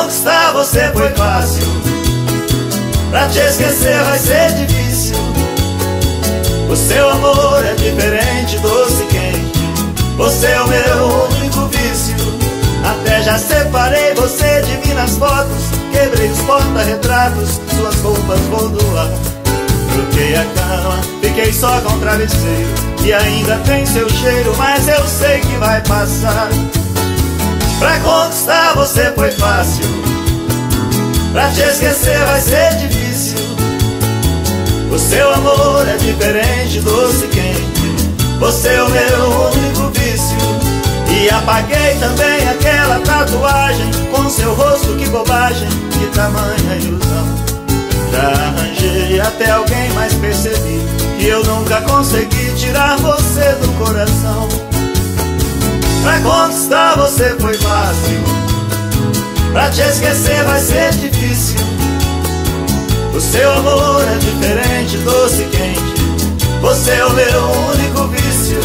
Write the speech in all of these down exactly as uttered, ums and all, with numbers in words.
conquistar você foi fácil, pra te esquecer vai ser difícil. O seu amor é diferente, doce e quente. Você é o meu único vício. Até já separei você de mim nas fotos, quebrei os porta-retratos, suas roupas vou doar. Troquei a cama, fiquei só com travesseiro, e ainda tem seu cheiro, mas eu sei que vai passar. Pra conquistar você foi fácil, pra te esquecer vai ser difícil. O seu amor é diferente, doce e quente. Você é o meu único vício. E apaguei também aquela tatuagem com seu rosto, que bobagem, que tamanha ilusão. Já arranjei até alguém, mas percebi que eu nunca consegui tirar você do coração. Pra conquistar você foi fácil, pra te esquecer vai ser difícil. O seu amor é diferente, doce e quente. Você é o meu único vício.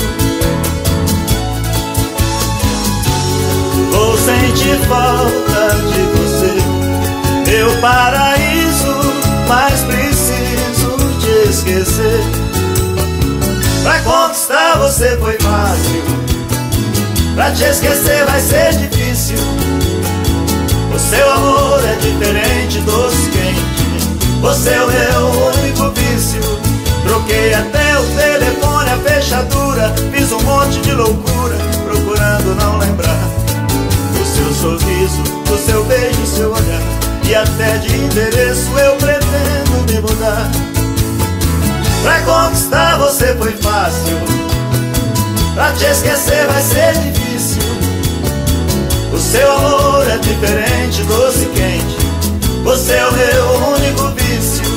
Vou sentir falta de você, meu paraíso, mas preciso te esquecer. Pra conquistar você foi fácil, pra te esquecer vai ser difícil. O seu amor é diferente, doce e quente. Você é o meu único vício. Troquei até o telefone, a fechadura, fiz um monte de loucura, procurando não lembrar do seu sorriso, do seu beijo, seu olhar. E até de endereço eu pretendo me mudar. Pra conquistar você foi fácil, pra te esquecer vai ser difícil. O seu amor é diferente, doce e quente. Você é o meu único vício.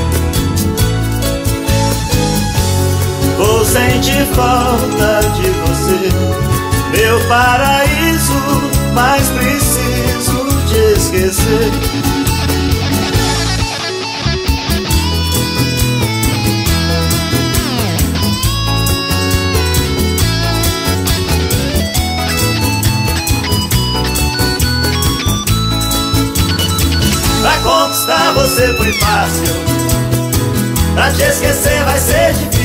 Vou sentir falta de você, meu paraíso, mas preciso te esquecer. Pra conquistar você foi fácil, pra te esquecer vai ser difícil.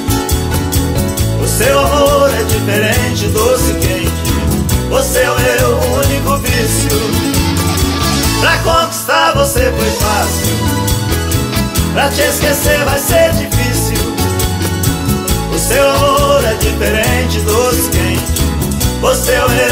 O seu amor é diferente, doce e quente. Você é o meu único vício. Pra conquistar você foi fácil, pra te esquecer vai ser difícil. O seu amor é diferente, doce e quente. Você é o meu